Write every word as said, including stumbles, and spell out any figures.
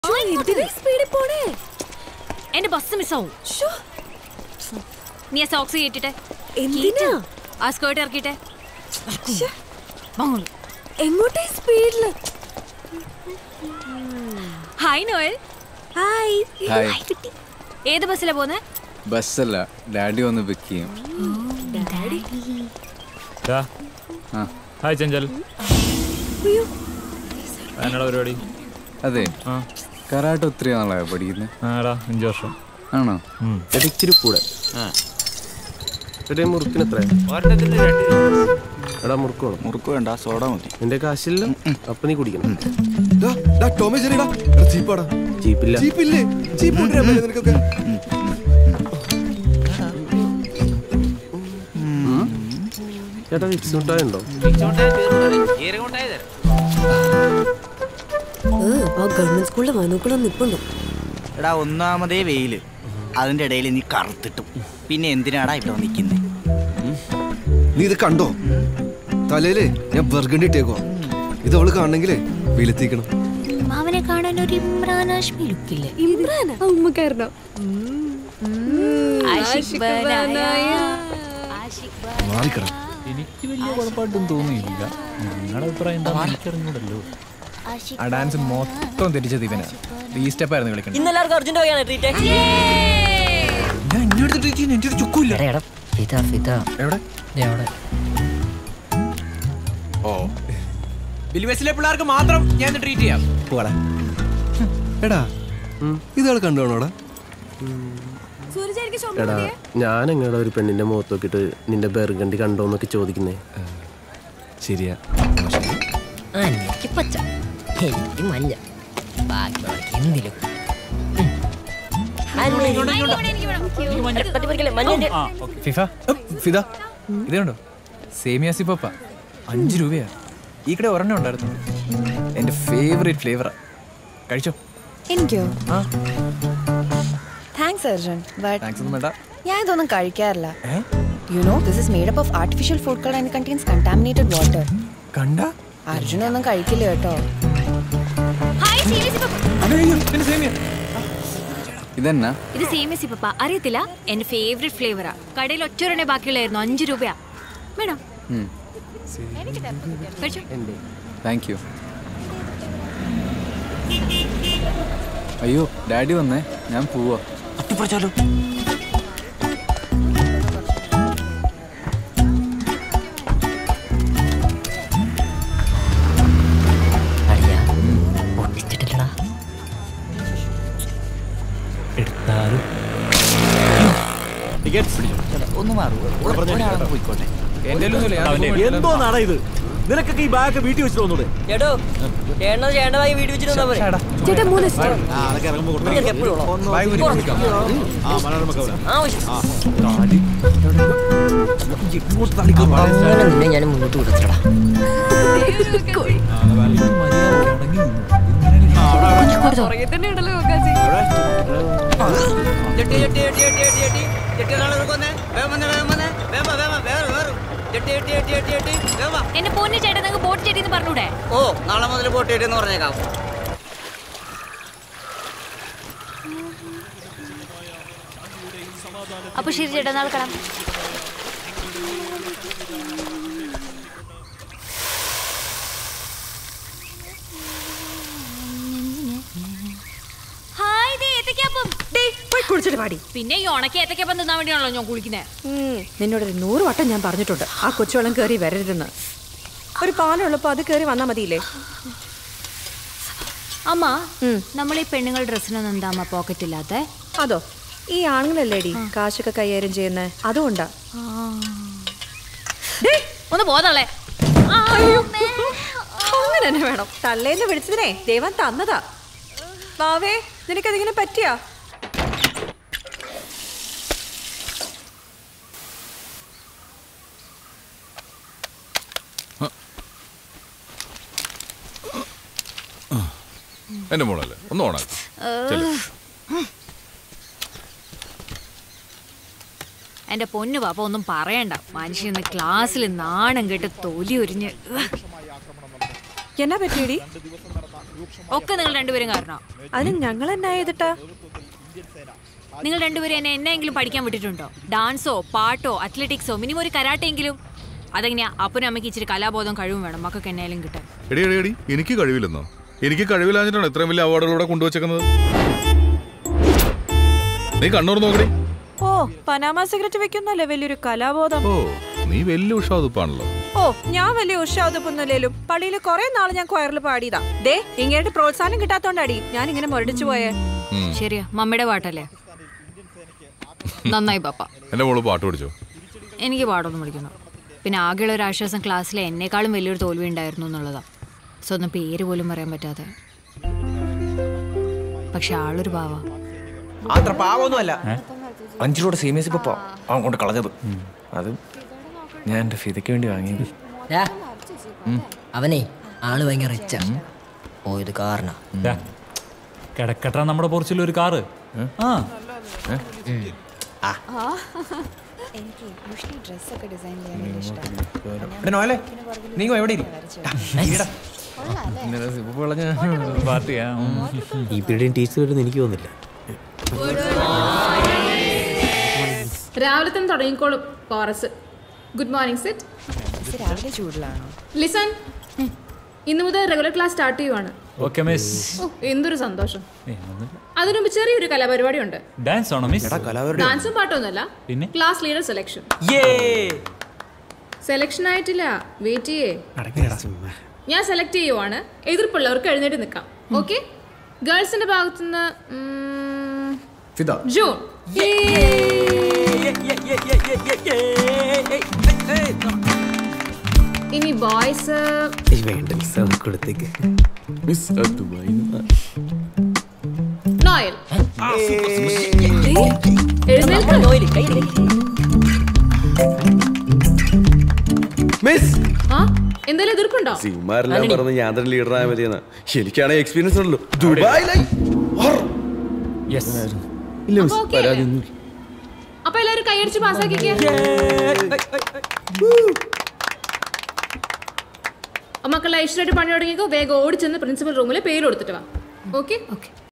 എന്റെ ബസ് മിസ്സാവും. നീ ആ സോക്സ് കേട്ടിട്ടെ ആ സ്കേർട്ട് ഇറക്കിട്ടെ. എങ്ങോട്ടേ സ്പീഡില്? Hi Noel. ഹായ്. ഏത് ബസ്സിലാ പോന്നെ? ബസ്സല്ല, ഡാഡി വന്ന് പിക്ക് ചെയ്യും. ഹായ് ചഞ്ചൽ. എന്നടാ പരിപാടി? അതെ, കരാട്ടെ ഒത്തിരി നാളായോ പഠിക്കുന്നത്? ആടാ അഞ്ചു വർഷം. ആണോ? ഇച്ചിരി കൂടെ. മുറുക്കിന് എത്ര? എടാ മുറുക്ക് വേണം. മുറുക്ക് വേണ്ട, സോഡ മതി. എന്റെ കാശില്ല, അപ്പൊ നീ കുടിക്കണം. ജീപ്പില്ല. ചേട്ടാ വിക്സ് മിഠായി ഉണ്ടോ? ഗവൺമെന്റ് സ്കൂളിലെ വനൂക്കളൊന്നും നിപ്പുണ്ടോ? എടാ ഒന്നാമതേ വെയില്, അതിന്റെ ഇടയിൽ നീ കറുത്തിട്ടും പിന്നെ എന്തിനാടാ ഇവിടെ നിൽക്കുന്നത്? നീ ഇത് കണ്ടോ? തലയില് ഞാൻ ബർഗണ്ടി ഇട്ടേക്കോ. ഇത് അവള് കാണണെങ്കിലേ വെയിലെത്തിക്കണം. മാവനെ കാണാൻ ഒരു ഇമ്രാൻ ഹാഷ്മി ലുക്കില്ലേ? ഇമ്രാനാ? ഉമ്മക്കാരനോ? എനിക്ക് വലിയ കുഴപ്പമായിട്ടും തോന്നിയില്ല. നിങ്ങളുടെ അഭിപ്രായം എന്താ? എനിക്കറിഞ്ഞൂടല്ലോ. ആ ഡാൻസ് മൊത്തം തെറ്റിച്ചത് ഇവനാ. ഈ സ്റ്റെപ്പ് ആയിരുന്നു കളിക്കണം. ഇന്നെല്ലാവർക്കും അർജന്റ് പോയാണ് ട്രീറ്റ്. ഞാൻ ഇങ്ങോട്ട് ട്രീറ്റ് ചെയ്യുന്ന എൻ്റെ ഒരു ചുക്കില്ല. ഓ, ബിൽവെസിലെ പിള്ളേർക്ക് മാത്രം ഞാൻ ട്രീറ്റ് ചെയ്യാം. പോടാ. എടാ ഇതാൾ കണ്ടോണോടാ? എടാ ഞാൻ എങ്ങനെയാ ഒരു പെണ്ണിന്റെ മുഖത്ത് നോക്കിട്ട് നിന്റെ ബർഗണ്ടി കണ്ടോന്നൊക്കെ ചോദിക്കുന്നേ? ശരിയാ. എനിക്ക് പച്ച, എനിക്ക് മഞ്ഞ, എന്തിലും ഫിഫ ഫിദ ഇതുണ്ടോ? സേമിയ സിപ്പ അഞ്ച് രൂപയാ. ഈ കട ഒരെണ്ണം ഉണ്ടായിരുന്നു. എൻ്റെ ഫേവറേറ്റ് ഫ്ലേവറാ. കഴിച്ചോ? എനിക്കോ? ആ താങ്ക്സ് അർജുൻ, ബട്ട് താങ്ക്സ് ഒന്നും വേണ്ട. ഞാൻ ഇതൊന്നും കഴിക്കാറില്ല. You know this is made up of artificial food colour and contains contaminated water. കണ്ട അർജുൻ ഒന്നും കഴിക്കില്ല കേട്ടോ. ഇതെന്നാ? ഇത് സേമിയ സിപ്പ. അറിയത്തില്ല, എന്റെ ഫേവറേറ്റ് ഫ്ലേവറാ. കടയിൽ ഒറ്റൊരെണ്ണേ ബാക്കിയുള്ളായിരുന്നു. അഞ്ചു രൂപയാ. വേണം? Thank you. അയ്യോ ഡാഡി വന്നേ, ഞാൻ പോവാ. ഒന്ന് മാറുമോ? പോയിക്കോട്ടെ. എന്തോ നാടാ ഇത്? നിനക്കൊക്കെ ഈ ബാഗ് വീട്ടിൽ വെച്ചിട്ട് വന്നൂടെ? ചേട്ടോ ചേട്ടനോ ചേട്ടൻ്റെ ബാഗ് വീട്ടിൽ വെച്ചിട്ട് പോലെ ഞാൻ മുന്നോട്ട് കൊടുത്തടാ. എന്റെ പൊന്നു ചേട്ടാ, നിങ്ങൾക്ക് ബോട്ട് ചേട്ടി എന്ന് പറഞ്ഞൂടെ? ഓ, നാളെ മുതൽ ബോട്ട് ചേട്ടി എന്ന് പറഞ്ഞേക്കാം. അപ്പൊ ശരി ചേട്ടാ, നാളെ കാണാം. പിന്നെ ഈ ഉണക്കി ഏത്തക്കപ്പം തിന്നാൻ വേണ്ടിയാണല്ലോ ഞാൻ കുളിക്കുന്നത്. നിന്നോട് ഒരു നൂറ് വട്ടം ഞാൻ പറഞ്ഞിട്ടുണ്ട് ആ കൊച്ചുവെള്ളം കയറി വരരുതെന്ന്. ഒരു പാലുള്ളപ്പോ അത് കയറി വന്നാ മതിയില്ലേ? അമ്മ, നമ്മൾ ഈ പെണ്ണുങ്ങൾ ഡ്രസ്സിനൊന്നും എന്താ അമ്മ പോക്കറ്റ് ഇല്ലാത്ത? അതോ, ഈ ആണുങ്ങളല്ലേടി കാശൊക്കെ കൈകാര്യം ചെയ്യുന്നേ, അതുകൊണ്ടാ. ഒന്ന് പോതള്ളേ. അങ്ങനെ തന്നെ വേണം. തള്ളേന്ന് വിളിച്ചതിനെ ദൈവം തന്നതാ. വാവേ, നിനക്കതിങ്ങനെ പറ്റിയാ? എന്റെ മോളല്ലേ, ഒന്ന് ഓണാക്കി. എന്റെ പൊന്നു പാപ്പ ഒന്നും പറയണ്ട. മനുഷ്യന്ന് ക്ലാസ്സിൽ നാണം കേട്ട് തൊലി ഒരിഞ്ഞ്. എന്നാ പറ്റിയടി? ഒക്കെ നിങ്ങൾ രണ്ടുപേരും കാരണം. അതിന് ഞങ്ങൾ എന്നാ ചെയ്തിട്ടാ? നിങ്ങൾ രണ്ടുപേരും എന്നെ എന്നെങ്കിലും പഠിക്കാൻ വിട്ടിട്ടുണ്ടോ? ഡാൻസോ പാട്ടോ അത്ലറ്റിക്സോ മിനിമം ഒരു കരാട്ടെങ്കിലും? അതെങ്ങനെയാ? അപ്പനും അമ്മയ്ക്ക് ഇച്ചിരി കലാബോധം കഴിവും വേണം മക്കൾക്ക് എന്നായാലും കിട്ടാൻ. എടി എടി എടി എനിക്ക് കഴിവില്ലെന്നോ? എനിക്ക് കഴിവില്ലാഞ്ഞിട്ടാണ് ഇത്രയും വലിയ അവാർഡുകളൂടെ കൊണ്ടുവച്ചേക്കുന്നത്. നീ കണ്ണൂർ നോക്കടി. ഓ പനാമ സിഗരറ്റ് വെക്കുന്നല്ലേ വലിയൊരു കലാബോധം. ഓ നീ വലിയ ഉഷാദുപ്പാണല്ലോ. ഓ ഞാൻ വലിയ ഉഷാദുപ്പൊന്നുമില്ലേലും പള്ളിയിൽ കുറെ നാള് ഞാൻ കൊയറിൽ പാടിയതാ. ദേ ഇങ്ങോട്ട് പ്രോത്സാഹനം കിട്ടാത്തോണ്ടാടി ഞാൻ ഇങ്ങനെ മുരടിച്ചു പോയേ. ശരിയാ, മമ്മിയുടെ പാട്ടല്ലേ? നന്നായി പാപ്പ. എന്റെ മോള് പാട്ട് പഠിച്ചോ? എനിക്ക് പാടൊന്നും പഠിക്കണം. പിന്നെ ആകെയുള്ള ഒരു ആശ്വാസം ക്ലാസ്സിലെ എന്നെക്കാളും വലിയൊരു തോൽവി ഉണ്ടായിരുന്നു എന്നുള്ളതാ. സ്വന്തം പേര് പോലും പറയാൻ പറ്റാതെ. പക്ഷെ ആളൊരു പാവ. അത്ര പാവൊന്നുമല്ല. അഞ്ചു രൂപ സീമേഴ്സ് ഇപ്പൊ അവൻ കൊണ്ട് കളഞ്ഞത്. അത് ഞാൻ എന്റെ ഫിതയ്ക്ക് വേണ്ടി വാങ്ങിയത്. അവനെ ആള് ഭയങ്കര റിച്ചാ. ഓ ഇത് കാറിനാ കിടക്കട്ട നമ്മുടെ പോർച്ചിൽ ഒരു കാറ്. ആ നീങ്ങോ എവിടെ ഈ പീരീഡിയൻ ടീച്ചർ വരുന്ന എനിക്ക് തോന്നുന്നില്ല. രാവിലെ തന്നെ തുടങ്ങിക്കോളും കോറസ്. Good morning set. രാവിലെ ചൂടിലാണോ? ലിസൺ, ഇന്നു മുതൽ റെഗുലർ ക്ലാസ് സ്റ്റാർട്ട് ചെയ്യുവാണ്. Okay miss. എന്തൊരു സന്തോഷം. അതിനു മുമ്പ് ചെറിയൊരു കലാപരിപാടി ഉണ്ട്. ഡാൻസ് ആണോ മിസ്? ഡാൻസും പാട്ടൊന്നുമല്ല, ക്ലാസ് ലീഡർ സെലക്ഷൻ. സെലക്ഷൻ ആയിട്ടില്ല, വെയിറ്റ് ചെയ്യേ. ഞാൻ സെലക്ട് ചെയ്യുവാണ്. എതിർപ്പുള്ളവർക്ക് എഴുന്നേറ്റ് നിൽക്കാം. ഓക്കെ? ഗേൾസിന്റെ ഭാഗത്തുനിന്ന് ജൂൺ. ഇനി ബോയ്സ് നോയൽ. എന്തായാലും എതിർക്കുണ്ടോ? സിമാരെല്ലാം പറഞ്ഞ് ഞാൻ തന്നെ ലീഡറായ മതിയെന്ന്. എനിക്കാണെങ്കിൽ എക്സ്പീരിയൻസ് ഉള്ളൂ. ദുബായിലായി അപ്പൊ എല്ലാരും കൈയടിച്ച് പാസ്സാക്കിക്കേ. മക്കളെ ഇഷ്ടമായിട്ട് പണി തുടങ്ങിക്കോ. വേഗം ഓടിച്ചെന്ന് പ്രിൻസിപ്പൽ റൂമിൽ പേര് കൊടുത്തിട്ട് വാ. ഓക്കെ?